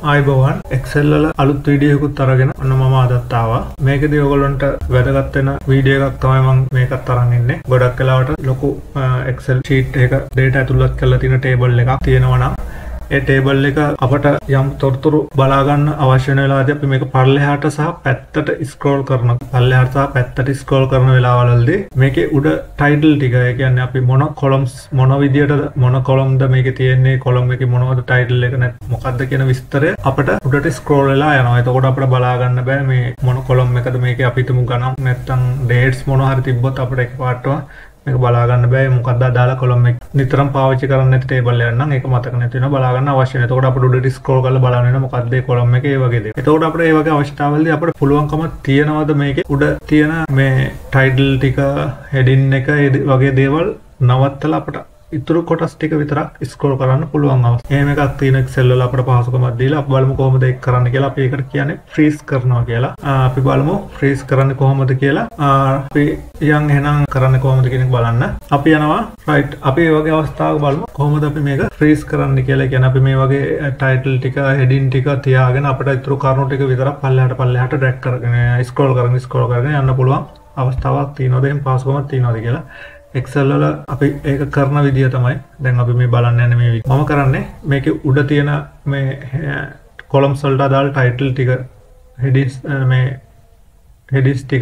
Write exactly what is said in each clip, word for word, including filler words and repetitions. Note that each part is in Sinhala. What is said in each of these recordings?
ආයිබෝවන් Excel වල අලුත් වීඩියෝ එකකුත් අරගෙන ඔන්න මම අදත් ආවා. මේකදී ඔයගොල්ලන්ට වැදගත් වෙන වීඩියෝ එකක් තමයි මම මේකත් අරන් ඉන්නේ. ගොඩක් වෙලාවට ලොකු Excel sheet එක data ඇතුළත් කරලා තියෙන table එකක් තියෙනවා නම් ඒ table එක අපට යම් තොරතුරු බලා ගන්න අවශ්‍ය වෙන වෙලාවදී අපි මේක පල්ලෙහාට සහ පැත්තට scroll කරන පල්ලෙහාට සහ පැත්තට scroll කරන වෙලාවවලදී මේකේ උඩ title ටික ඒ කියන්නේ අපි මොන columns මොන විදියටද මොන column ද මේකේ තියෙන්නේ column එකේ මොනවද title එක නැත් මොකක්ද කියන විස්තරය අපට උඩට scroll වෙලා යනවා. එතකොට අපිට බලා ගන්න බෑ මේ මොන column එකද මේකේ අපි හිතමු ගණන් නැත්නම් dates මොන හරි තිබ්බොත් අපිට එකපාරටම මේක බලා ගන්න බෑ මොකක්ද අදාළ column එක නිතරම පාවිච්චි කරන්නේ නැති table එකක් නම් ඒක මතක නැති වෙනවා බලා ගන්න අවශ්‍ය නැහැ. එතකොට අපිට උඩට scroll කරලා බලන්න වෙනවා මොකක්ද මේ column එකේ ඒ වගේ දේවල්. එතකොට අපිට මේ වගේ අවශ්‍යතාවවලදී අපිට පුළුවන්කම තියනවාද මේකේ උඩ තියෙන මේ title ටික heading එක වගේ දේවල් නවත්තලා අපිට ඉතුරු කොටස් ටික විතරක් scroll කරන්න පුළුවන් අවස්ථාවක්. එහෙම එකක් තියෙන Excel වල අපිට පහසුකමක් දීලා අපි බලමු කොහොමද ඒක කරන්න කියලා. අපි ඒකට කියන්නේ freeze කරනවා කියලා. අපි බලමු freeze කරන්නේ කොහොමද කියලා. අපි යන් එහෙනම් කරන්නේ කොහොමද කියන එක බලන්න. අපි යනවා right. අපි මේ වගේ අවස්ථාවක බලමු කොහොමද අපි මේක freeze කරන්න කියලා. කියන්නේ අපි මේ වගේ title ටික heading ටික තියාගෙන අපිට ඉතුරු කරුණු ටික විතරක් පල්ලෙහාට පල්ලෙහාට drag කරගෙන scroll කරගෙන scroll කරගෙන යන්න පුළුවන් අවස්ථාවක් තියෙනවද? එහෙම පහසුකමක් තියෙනවද කියලා. Excel වල අපි ඒක කරන විදිය තමයි දැන් අපි මේ බලන්න යන්නේ මේ විදිය. මම කරන්නේ මේකේ උඩ තියෙන මේ columns වලට අදාළ title ටික headings මේ headings ටික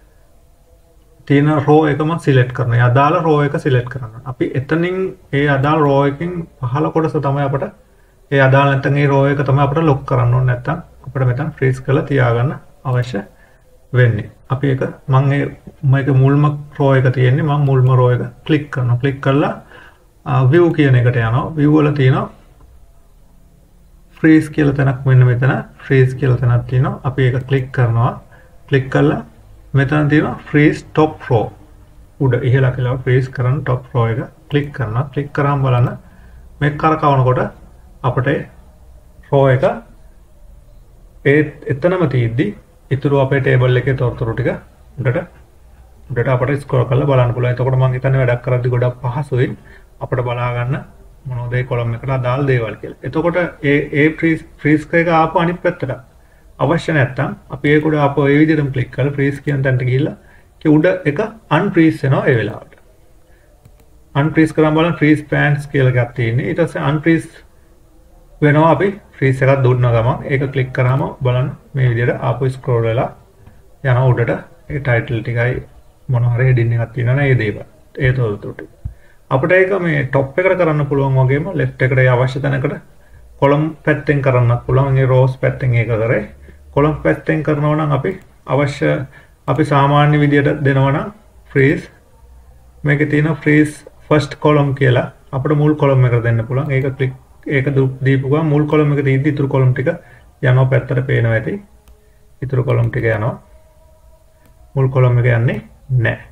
තියෙන row එක මම select කරනවා. ඒ අදාළ row එක select කරනවා. අපි එතනින් ඒ අදාළ row එකකින් පහළ කොටස තමයි අපිට ඒ අදාළ නැත්නම් ඒ row එක තමයි අපිට lock කරන්න ඕනේ. නැත්නම් අපිට මෙතන freeze කරලා තියාගන්න අවශ්‍ය වෙන්නේ. අපි ඒක මම මේ මේක මුල්ම row එක තියෙන්නේ මම මුල්ම row එක click කරනවා. click කරලා view කියන එකට යනවා. view වල තියෙනවා freeze කියලා තැනක් මෙන්න මෙතන freeze කියලා තැනක් තියෙනවා. අපි ඒක click කරනවා. click කරලා මෙතන තියෙනවා freeze top row. උඩ ඉහළ කියලා freeze කරන top row එක click කරනවා. click කරාම බලන්න මේක කරකවනකොට අපිට row එක ඒ එතනම තියෙද්දි ඉතුරු අපේ table එකේ තොරතුරු ටික උඩට උඩට අපිට scroll කරලා බලන්න පුළුවන්. එතකොට මම හිතන්නේ වැඩක් කරද්දී ගොඩක් පහසුයි අපිට බලා ගන්න මොනවද ඒ column එකට අදාළ දේවල් කියලා. එතකොට ඒ ඒ freeze freeze එක ආපු අනිත් පැත්තට අවශ්‍ය නැත්තම් අපි ඒක උඩ ආපු ඒ විදිහටම click කරලා freeze කියන තැනට ගිහිල්ලා ඒ උඩ එක unfreeze වෙනවා ඒ වෙලාවට. unfreeze කරාම බලන්න freeze pans කියලා එකක් තියෙන්නේ. ඊට පස්සේ unfreeze වෙනවා අපි freeze එකක් දුන්න ගමන් ඒක click කරාම බලන්න මේ විදිහට ආපහු scroll වෙලා යනවා උඩට ඒ title ටිකයි මොන හරි heading එකක් තියෙනවා ඒ දේවල් ඒ තොරතුරු ටික අපිට ඒක මේ top එකට කරන්න පුළුවන් වගේම left එකට අවශ්‍ය තැනකට column පැත්තෙන් කරන්නත් පුළුවන්. ඒ rows පැත්තෙන් ඒක කරේ column පැත්තෙන් කරනවා නම් අපි අවශ්‍ය අපි සාමාන්‍ය විදිහට දෙනවා නම් freeze මේකේ තියෙන freeze first column කියලා අපිට මුල් column එකට දෙන්න පුළුවන්. ඒක click ඒක දීපු ගමන් මුල් column එක තියෙද්දි ඉතුරු column ටික යනවා පැත්තට පේනවා ඇති. ඉතුරු column ටික යනවා. මුල් column එක යන්නේ නැහැ.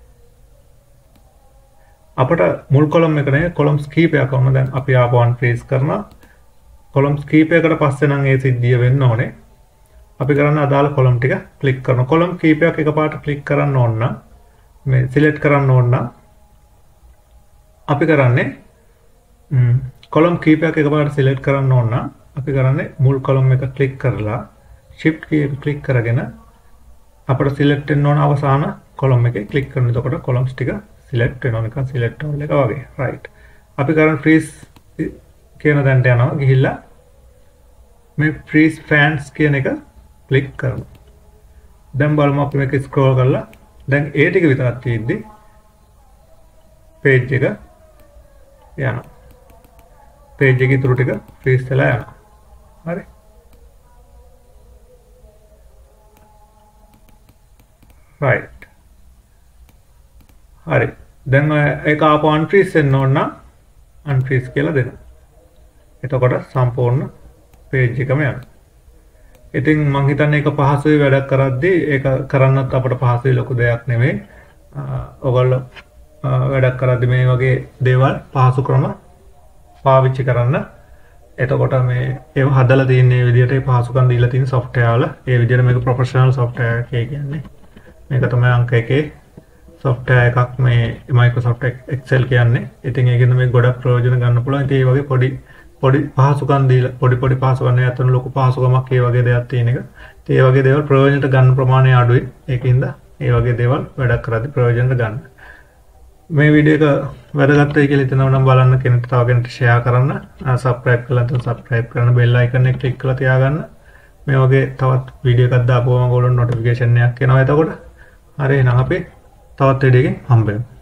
අපට මුල් column එක නේ columns කීපයක් වුණා. දැන් අපි ආපහු unfreeze කරනවා. columns කීපයකට පස්සේ නම් ඒ සිද්ධිය වෙන්න ඕනේ. අපි කරන්නේ අදාළ column ටික click කරනවා. column කීපයක් එකපාරට click කරන්න ඕන නම් මේ select කරන්න ඕන නම් අපි කරන්නේ column කීපයක් එකපාරට select කරන්න ඕන නම් අපි කරන්නේ මුල් column එක click කරලා shift key click කරගෙන අපිට select වෙන්න ඕන අවසාන column එකේ click කරන. එතකොට columns ටික select වෙනවා නිකන් select all එක වගේ. right. අපි කරන්නේ freeze කියන තැනට යනවා. ගිහිල්ලා මේ freeze pans කියන එක click කරනවා. දැන් බලමු අපි මේක scroll කරලා දැන් ඒ ටික විතරක් තියෙද්දි page එක යනවා. page එකේ ඉතුරු ටික freeze වෙලා යනවා. හරි. right. හරි. දැන් ඒක ආපහු unfreeze වෙන්න ඕන නම් unfreeze කියලා දෙන්න. එතකොට සම්පූර්ණ page එකම යනවා. ඉතින් මම හිතන්නේ ඒක පහසුයි වැඩක් කරද්දී ඒක කරන්නත් අපිට පහසුයි ලොකු දෙයක් නෙමෙයි. ඔයගොල්ලෝ වැඩක් කරද්දී මේ වගේ දේවල් පහසු ක්‍රම පාවිච්චි කරන්න. එතකොට මේ ඒව හදලා තියෙන මේ විදිහට ඒ පහසුකම් දීලා තියෙන software වල ඒ විදිහට මේක professional software එකේ කියන්නේ. මේක තමයි අංක එකේ software එකක් මේ Microsoft Excel කියන්නේ. ඉතින් ඒකෙන් මේ ගොඩක් ප්‍රයෝජන ගන්න පුළුවන්. ඉතින් මේ වගේ පොඩි පොඩි පහසුකම් දීලා පොඩි පොඩි පහසුකම් නැත්නම් ලොකු පහසුකමක් ඒ වගේ දෙයක් තියෙන එක. ඒ වගේ දේවල් ප්‍රයෝජනට ගන්න ප්‍රමාණය අඩුයි. ඒකින්ද ඒ වගේ දේවල් වැඩක් කරද්දී ප්‍රයෝජනට ගන්න. මේ වීඩියෝ එක වැදගත් වෙයි කියලා හිතනවා නම් බලන්න කෙනෙක්ට තව කෙනෙක්ට ෂෙයා කරන්න. සබ්ස්ක්‍රයිබ් කරලා නැත්නම් සබ්ස්ක්‍රයිබ් කරන බෙල් අයිකන් එක ක්ලික් කරලා තියාගන්න. මේ වගේ තවත් වීඩියෝ එකක් දාපුවම ඔයගොල්ලෝ නොටිෆිකේෂන් එකක් එනවා එතකොට. හරි එහෙනම් අපි තවත් වීඩියෝ එකකින් හම්බ වෙමු.